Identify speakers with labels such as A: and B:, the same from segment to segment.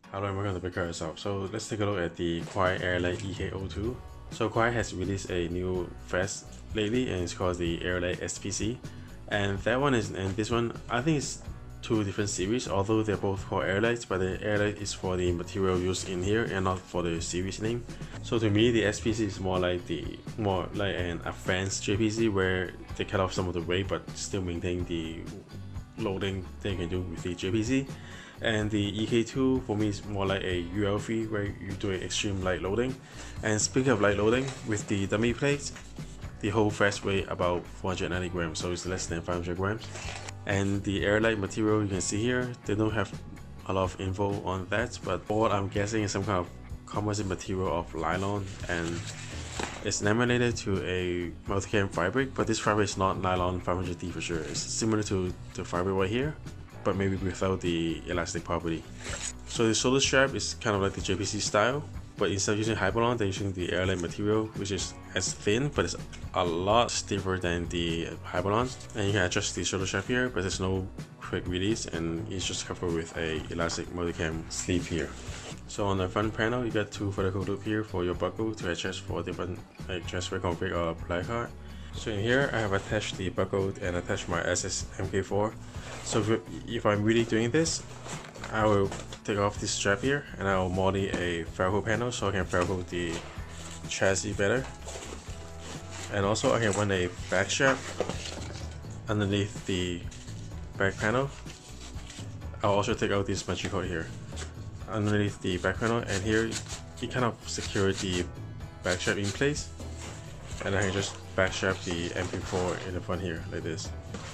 A: Hello and welcome to the car itself. So let's take a look at the Crye Airlite EK02. So Crye has released a new vest lately and it's called the Airlite SPC. And that one is, and this one, I think it's two different series, although they're both called Airlites, but the Airlite is for the material used in here and not for the series name. So to me, the SPC is more like an advanced JPC where they cut off some of the weight but still maintain the loading that you can do with the JPC. And the EK2 for me is more like a UL3 where you do an extreme light loading. And speaking of light loading, with the dummy plates, the whole vest weighs about 490 grams, so it's less than 500 grams. And the Airlite material you can see here, they don't have a lot of info on that, but what I'm guessing is some kind of composite material of nylon, and it's laminated to a multicam fabric, but this fabric is not nylon 500D for sure. It's similar to the fabric right here, but maybe without the elastic property. So the shoulder strap is kind of like the JPC style, but instead of using Hyperlon, they're using the Airlite material, which is as thin, but it's a lot stiffer than the Hyperlon. And you can adjust the shoulder strap here, but there's no quick release, and it's just covered with a elastic multicam sleeve here. So on the front panel, you got two vertical loop here for your buckle to adjust for different transfer config or placard. So in here, I have attached the buckle and attached my SS MK4. So if I'm really doing this, I will take off this strap here and I will molly a Velcro panel so I can Velcro the chassis better. And also I can run a back strap underneath the back panel. I'll also take out this bungee cord here underneath the back panel, and here you kind of secure the back strap in place, and I can just back strap the MP4 in the front here like this,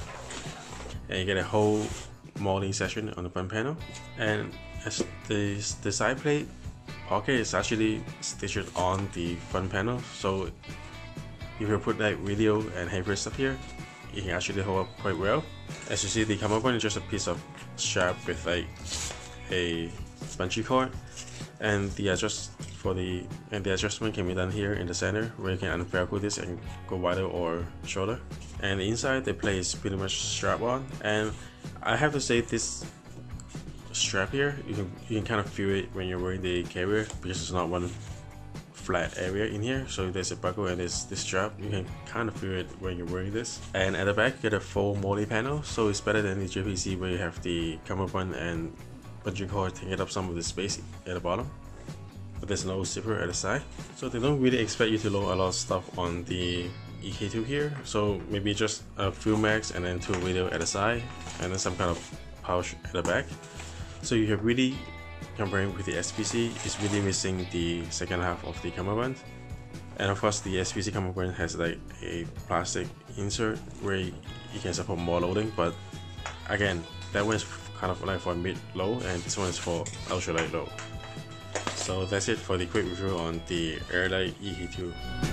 A: and you get a whole molding section on the front panel. And as the side plate pocket is actually stitched on the front panel, so if you put like radio and heavy stuff here, you can actually hold up quite well. As you see, the cummerbund is just a piece of strap with like a bungee cord, and the adjustment can be done here in the center, where you can unvelcro this and go wider or shorter. And the inside, the plate is pretty much strap on, and I have to say this strap here, you can kind of feel it when you're wearing the carrier, because it's not one flat area in here. So there's a buckle and there's this strap, you can kind of feel it when you're wearing this. And at the back, you get a full molly panel, so it's better than the JPC where you have the cummerbund and bungee cord taking up some of the space at the bottom, but there's no zipper at the side. So they don't really expect you to load a lot of stuff on the EK2 here, so maybe just a few mags and then two radio at the side and then some kind of pouch at the back. So you have really, comparing with the SPC, is really missing the second half of the cummerbund. And of course the SPC cummerbund has like a plastic insert where you can support more loading, but again, that one is kind of like for mid-low and this one is for ultra light low. So that's it for the quick review on the Airlite EK2.